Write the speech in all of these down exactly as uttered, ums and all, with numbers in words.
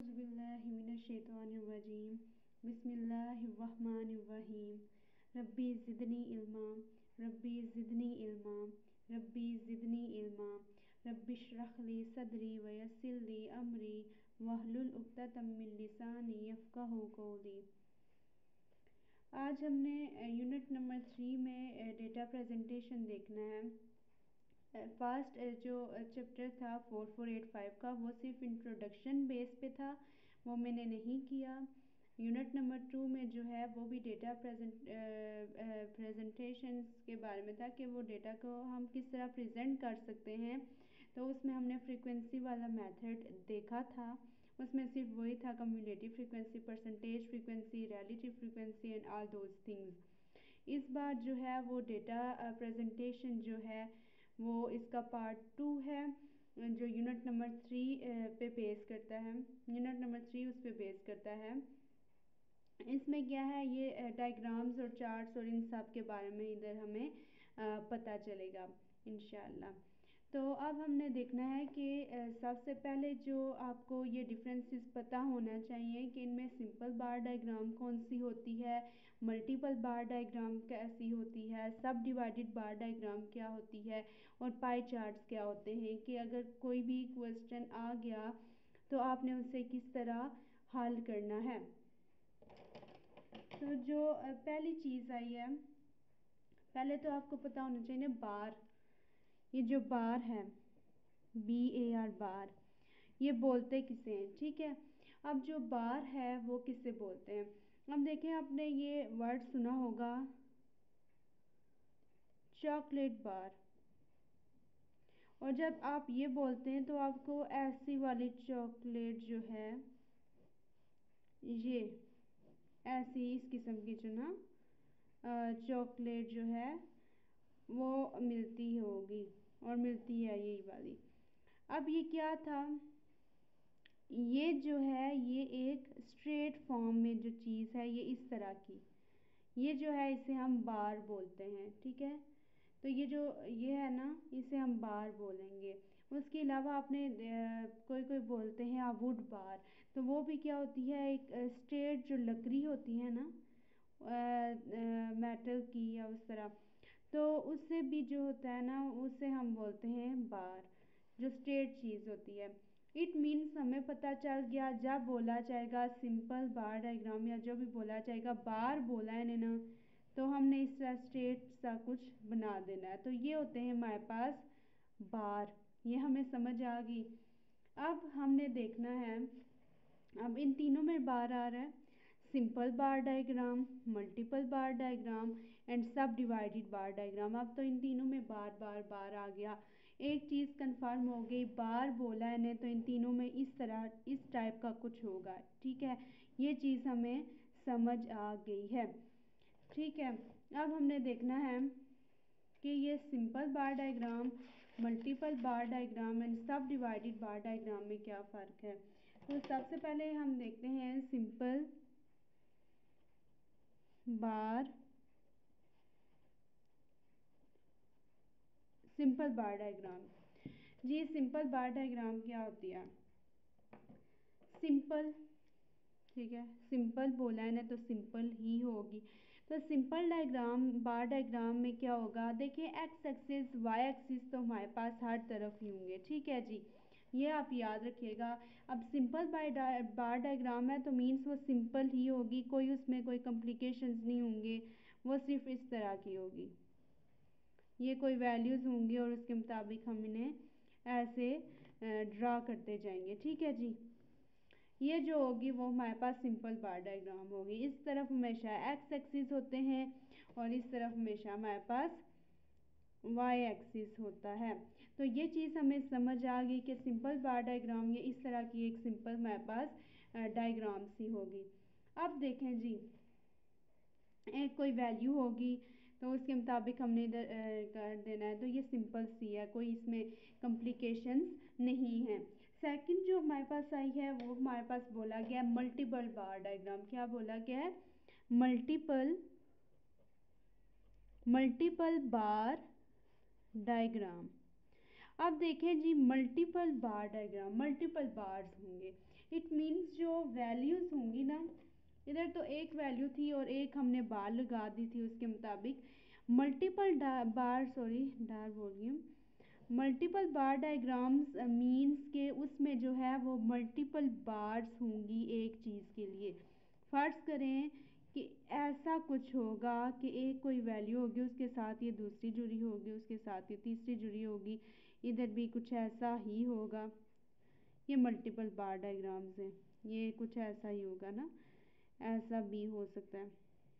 बिस्मिल्लाहिमिनश्शैतानिर्रजीम बिस्मिल्लाहिर्रहमानिर्रहीम रब्बी ज़िदनी इल्मा रब्बी ज़िदनी इल्मा रब्बी ज़िदनी इल्मा रब्बिश्रह ली सदरी वयस्सिर ली अमरी वहलुल उक़्दतम मिन लिसानी यफ़क़हू क़ौली। आज हमने यूनिट नंबर थ्री में डेटा प्रेजेंटेशन देखना है। फर्स्ट जो चैप्टर था फोर फोर एट फाइव का वो सिर्फ इंट्रोडक्शन बेस पे था, वो मैंने नहीं किया। यूनिट नंबर टू में जो है वो भी डेटा प्रेजेंट प्रेजेंटेशंस के बारे में था कि वो डेटा को हम किस तरह प्रेजेंट कर सकते हैं। तो उसमें हमने फ्रीक्वेंसी वाला मेथड देखा था। उसमें सिर्फ वही था cumulative frequency, percentage frequency, relative frequency and all those things. इस बार जो है वो डेटा प्रेजेंटेशन जो है वो इसका पार्ट टू है जो यूनिट नंबर थ्री पे बेस करता है। यूनिट नंबर थ्री उस पे बेस करता है। इसमें क्या है, ये डायग्राम्स और चार्ट्स और इन सब के बारे में इधर हमें पता चलेगा इंशाल्लाह। तो अब हमने देखना है कि सबसे पहले जो आपको ये डिफरेंसेस पता होना चाहिए कि इनमें सिंपल बार डायग्राम कौन सी होती है, मल्टीपल बार डायग्राम कैसी होती है, सब डिवाइडेड बार डायग्राम क्या होती है और पाई चार्ट्स क्या होते हैं। कि अगर कोई भी क्वेश्चन आ गया तो आपने उसे किस तरह हल करना है। तो जो पहली चीज़ आई है, पहले तो आपको पता होना चाहिए बार। ये जो बार है बी ए आर बार, ये बोलते किसे हैं, ठीक है। अब जो बार है वो किससे बोलते हैं। अब देखें, आपने ये वर्ड सुना होगा चॉकलेट बार, और जब आप ये बोलते हैं तो आपको ऐसी वाली चॉकलेट जो है, ये ऐसी इस किस्म की जो ना चॉकलेट जो है वो मिलती होगी, और मिलती है यही वाली। अब ये क्या था, ये जो है ये एक स्ट्रेट फॉर्म में जो चीज़ है ये इस तरह की, ये जो है इसे हम बार बोलते हैं, ठीक है। तो ये जो ये है ना इसे हम बार बोलेंगे। उसके अलावा आपने कोई कोई बोलते हैं वुड बार, तो वो भी क्या होती है, एक स्ट्रेट जो लकड़ी होती है ना मेटल की या उस तरह, तो उससे भी जो होता है ना उसे हम बोलते हैं बार, जो स्ट्रेट चीज़ होती है। इट मीन्स हमें पता चल गया जब बोला जाएगा सिंपल बार डायग्राम या जो भी बोला जाएगा बार बोला है ना, तो हमने इस तरह स्ट्रेट सा कुछ बना देना है। तो ये होते हैं हमारे पास बार, ये हमें समझ आ गई। अब हमने देखना है, अब इन तीनों में बार आ रहा है, simple bar diagram, multiple bar diagram and sub divided bar diagram. अब तो इन तीनों में बार बार बार आ गया। एक चीज़ कंफर्म हो गई, बार बोला है ने तो इन तीनों में इस तरह इस टाइप का कुछ होगा, ठीक है। ये चीज़ हमें समझ आ गई है, ठीक है। अब हमने देखना है कि ये simple bar diagram, multiple bar diagram and sub divided bar diagram में क्या फ़र्क है। तो सबसे पहले हम देखते हैं simple bar simple bar diagram. जी सिंपल बार डायग्राम क्या होती है, सिंपल, ठीक है, सिंपल बोला है ना तो सिंपल ही होगी। तो सिंपल डायग्राम बार डायग्राम में क्या होगा, देखिए एक्स एक्सिस वाई एक्सिस तो हमारे पास हर तरफ ही होंगे, ठीक है जी, ये आप याद रखिएगा। अब सिंपल बाय बार डायग्राम है तो मीन्स वो सिंपल ही होगी, कोई उसमें कोई कॉम्प्लिकेशंस नहीं होंगे, वो सिर्फ इस तरह की होगी। ये कोई वैल्यूज़ होंगी और उसके मुताबिक हम इन्हें ऐसे ड्रा करते जाएंगे, ठीक है जी। ये जो होगी वो हमारे पास सिंपल बार डायग्राम होगी। इस तरफ हमेशा एक्स एक्सिस होते हैं और इस तरफ हमेशा हमारे पास वाई एक्सिस होता है। तो ये चीज़ हमें समझ आ गई कि सिंपल बार डायग्राम ये इस तरह की एक सिंपल हमारे पास डायग्राम सी होगी। अब देखें जी, एक कोई वैल्यू होगी तो उसके मुताबिक हमने इधर कर देना है, तो ये सिंपल सी है, कोई इसमें कॉम्प्लिकेशंस नहीं है। सेकंड जो हमारे पास आई है वो हमारे पास बोला गया है मल्टीपल बार डायग्राम। क्या बोला गया है, मल्टीपल मल्टीपल बार डायग्राम। अब देखें जी multiple bar diagram, multiple bars होंगे, इट मीन्स जो वैल्यूज़ होंगी ना, इधर तो एक वैल्यू थी और एक हमने बार लगा दी थी उसके मुताबिक। मल्टीपल बार, सॉरी डार बोल रही हूँ, मल्टीपल बार डायग्राम्स मीन्स के उसमें जो है वो मल्टीपल बार्स होंगी एक चीज़ के लिए। फर्ज करें कि ऐसा कुछ होगा कि एक कोई वैल्यू होगी, उसके साथ ये दूसरी जुड़ी होगी, उसके साथ ये तीसरी जुड़ी होगी, इधर भी कुछ ऐसा ही होगा। ये मल्टीपल बार डायग्राम्स हैं, ये कुछ ऐसा ही होगा ना, ऐसा भी हो सकता है,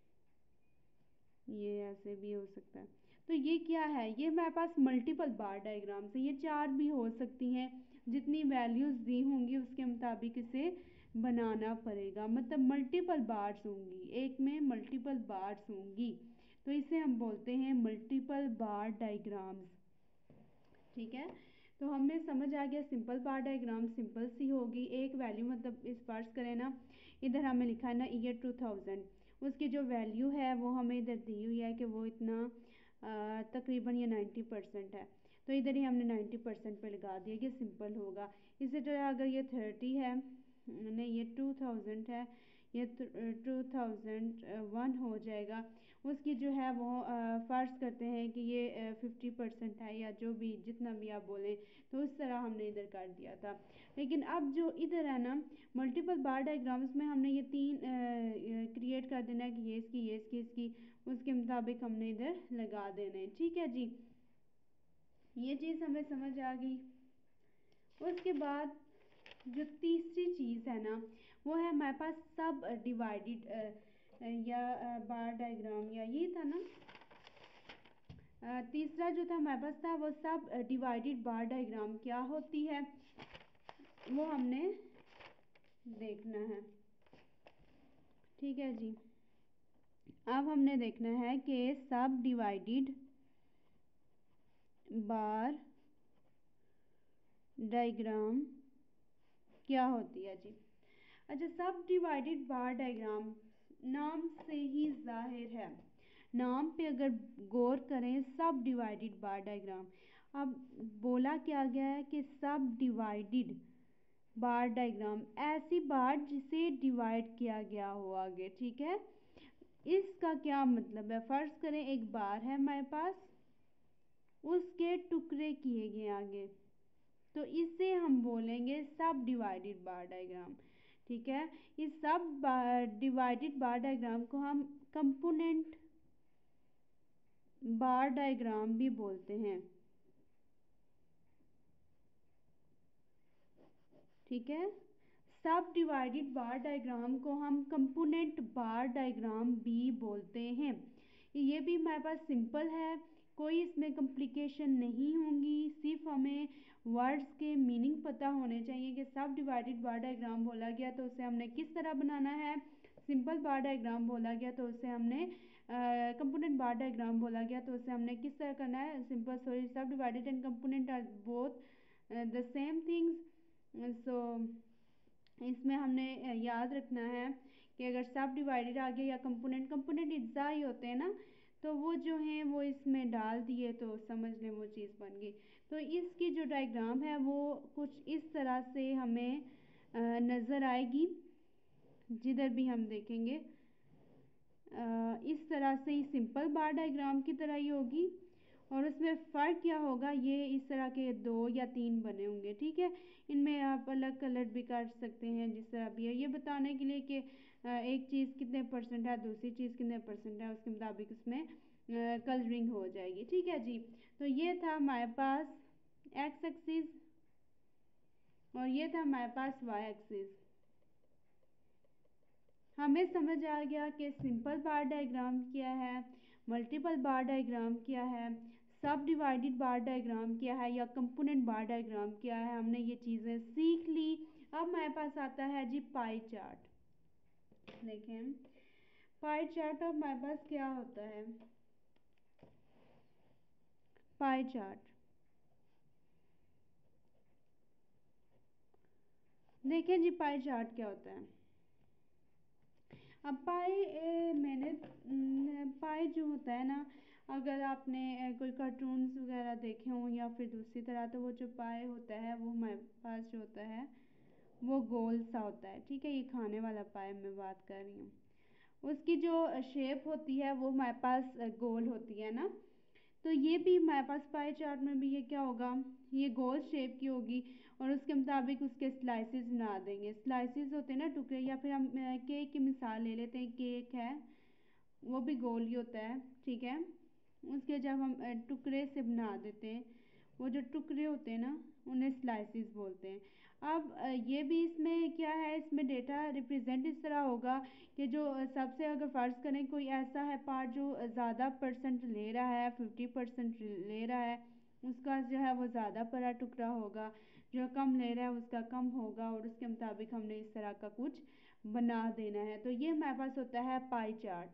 ये ऐसे भी हो सकता है। तो ये क्या है, ये मेरे पास मल्टीपल बार डायग्राम्स है, ये चार भी हो सकती हैं, जितनी वैल्यूज़ दी होंगी उसके मुताबिक इसे बनाना पड़ेगा। मतलब मल्टीपल बार्स होंगी, एक में मल्टीपल बार्स होंगी, तो इसे हम बोलते हैं मल्टीपल बार डायग्राम्स। ठीक है, तो हमें समझ आ गया सिंपल बार डायग्राम सिंपल सी होगी, एक वैल्यू, मतलब इस फर्ज करें ना, इधर हमें लिखा है ना ईयर टू थाउजेंड, उसकी जो वैल्यू है वो हमें इधर दी हुई है कि वो इतना तकरीबन ये नाइन्टी परसेंट है, तो इधर ही हमने नाइन्टी परसेंट पे लगा दिया, ये सिंपल होगा। इसी तरह अगर ये थर्टी है, नहीं ये टू थाउजेंड है, ये टू थाउजेंड वन हो जाएगा, उसकी जो है वो फ़र्ज़ करते हैं कि ये फिफ्टी परसेंट है या जो भी जितना भी आप बोलें, तो उस तरह हमने इधर कर दिया था। लेकिन अब जो इधर है ना मल्टीपल बार डायग्राम्स में हमने ये तीन क्रिएट कर देना है कि ये इसकी ये इसकी इसकी, उसके मुताबिक हमने इधर लगा देना है। ठीक है जी, ये चीज़ हमें समझ आ गई। उसके बाद जो तीसरी चीज़ है ना वो है हमारे पास सब डिवाइडेड या बार डायग्राम, या ये था ना तीसरा जो था हमारे पास था वो सब डिवाइडेड बार डायग्राम क्या होती है वो हमने देखना है। ठीक है जी, अब हमने देखना है कि सब डिवाइडेड बार डायग्राम क्या होती है जी। अच्छा, सब डिवाइडेड बार डायग्राम नाम से ही जाहिर है, नाम पे अगर गौर करें सब डिवाइडेड बार डायग्राम, अब बोला क्या गया है कि सब डिवाइडेड बार डायग्राम, ऐसी बार जिसे डिवाइड किया गया हो आगे। ठीक है, इसका क्या मतलब है, फर्ज करें एक बार है हमारे पास, उसके टुकड़े किए गए आगे, तो इसे हम बोलेंगे सब डिवाइडेड बार डायग्राम। ठीक है, इस सब डिवाइडेड बार डायग्राम को हम कंपोनेंट बार डायग्राम भी बोलते हैं। ठीक है, सब डिवाइडेड बार डायग्राम को हम कंपोनेंट बार डायग्राम भी बोलते हैं। ये भी हमारे पास सिंपल है, कोई इसमें कॉम्प्लिकेशन नहीं होंगी, सिर्फ हमें वर्ड्स के मीनिंग पता होने चाहिए कि सब डिवाइडेड बार डायग्राम बोला गया तो उसे हमने किस तरह बनाना है, सिंपल बार डायग्राम बोला गया तो उसे हमने कंपोनेंट बार डायग्राम बोला गया तो उसे हमने किस तरह करना है, simple, sorry, sub divided and component are both the same things. So इसमें हमने याद रखना है कि अगर सब डिवाइडेड आ गया या कंपोनेंट, कंपोनेंट इज्जा ही होते हैं ना, तो वो जो हैं वो इसमें डाल दिए तो समझ लें वो चीज़ बन गई। तो इसकी जो डायग्राम है वो कुछ इस तरह से हमें नज़र आएगी, जिधर भी हम देखेंगे आ, इस तरह से ही सिंपल बार डायग्राम की तरह ही होगी, और उसमें फ़र्क क्या होगा, ये इस तरह के दो या तीन बने होंगे। ठीक है, इनमें आप अलग कलर भी कर सकते हैं जिस तरह भी है, ये बताने के लिए कि एक चीज़ कितने परसेंट है, दूसरी चीज़ कितने परसेंट है, उसके मुताबिक उसमें कलरिंग हो जाएगी। ठीक है जी, तो ये था हमारे पास एक्स एक्सिस और ये था हमारे पास वाई एक्सिस। हमें समझ आ गया कि सिंपल बार डायग्राम क्या है, मल्टीपल बार डायग्राम क्या है, सब डिवाइडेड बार डायग्राम क्या है, या कंपोनेंट बार डायग्राम क्या है, हमने ये चीज़ें सीख ली। अब हमारे पास आता है जी पाई चार्ट। देखें पाई चार्ट अब हमारे पास क्या होता है, पाई चार्ट देखें जी, पाई चार्ट क्या होता है। अब पाई ए, मैंने पाई जो होता है ना, अगर आपने ए, कोई कार्टून्स वगैरह देखे हों या फिर दूसरी तरह, तो वो जो पाई होता है वो हमारे पास जो होता है वो गोल सा होता है, ठीक है। ये खाने वाला पाए मैं बात कर रही हूँ। उसकी जो शेप होती है वो हमारे पास गोल होती है ना। तो ये भी हमारे पास पाई चार्ट में भी ये क्या होगा, ये गोल शेप की होगी और उसके मुताबिक उसके स्लाइसिस बना देंगे। स्लाइसिस होते हैं ना टुकड़े, या फिर हम केक की मिसाल ले लेते हैं, केक है वो भी गोल ही होता है, ठीक है। उसके जब हम टुकड़े से बना देते हैं, वो जो टुकड़े होते हैं ना उन्हें स्लाइसिस बोलते हैं। अब ये भी इसमें क्या है, इसमें डेटा रिप्रेजेंट इस तरह होगा कि जो सबसे, अगर फ़र्ज़ करें कोई ऐसा है पार्ट जो ज़्यादा परसेंट ले रहा है, फिफ्टी परसेंट ले रहा है, उसका जो है वो ज़्यादा बड़ा टुकड़ा होगा, जो कम ले रहा है उसका कम होगा, और उसके मुताबिक हमने इस तरह का कुछ बना देना है। तो ये हमारे पास होता है पाई चार्ट।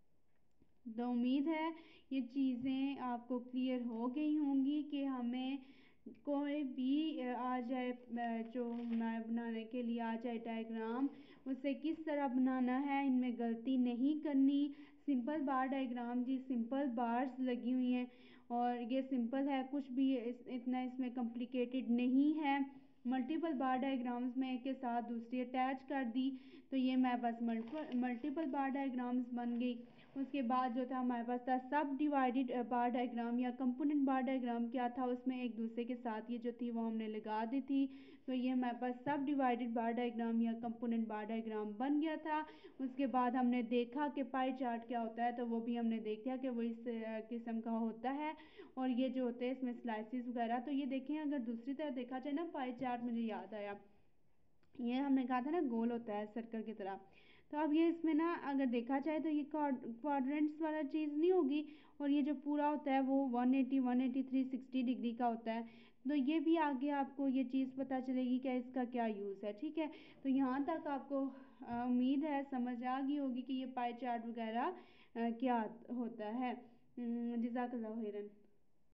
तो उम्मीद है ये चीज़ें आपको क्लियर हो गई होंगी कि हमें कोई भी आ जाए जो हमारे बनाने के लिए आ जाए डायग्राम, उसे किस तरह बनाना है, इनमें गलती नहीं करनी। सिंपल बार डायग्राम जी, सिंपल बार्स लगी हुई हैं और ये सिंपल है, कुछ भी इस, इतना इसमें कॉम्प्लिकेटेड नहीं है। मल्टीपल बार डायग्राम्स में एक के साथ दूसरी अटैच कर दी तो ये हमारे पास मल्टीपल मल्टीपल बार डायग्राम्स बन गई। उसके बाद जो था हमारे पास था सब डिवाइडेड बार डायग्राम या कंपोनेंट बार डायग्राम। क्या था उसमें, एक दूसरे के साथ ये जो थी वो हमने लगा दी थी, तो ये हमारे पास सब डिवाइडेड बार डायग्राम या कंपोनेंट बार डायग्राम बन गया था। उसके बाद हमने देखा कि पाई चार्ट क्या होता है, तो वो भी हमने देखा कि वो इस किस्म का होता है और ये जो होते हैं इसमें स्लाइसिस वगैरह। तो ये देखें, अगर दूसरी तरह देखा जाए ना पाई चार्ट, मुझे याद आया ये हमने कहा था ना गोल होता है सर्कल की तरह। तो अब ये इसमें ना अगर देखा जाए तो ये क्वाड्रेंट्स वाला चीज़ नहीं होगी, और ये जो पूरा होता है वो one eighty, one eighty, three sixty degree का होता है। तो ये भी आगे आपको ये चीज़ पता चलेगी कि इसका क्या यूज़ है, ठीक है। तो यहाँ तक आपको उम्मीद है समझ आ गई होगी कि ये पाई चार्ट वगैरह क्या होता है। जज़ाकल्लाह खैरन।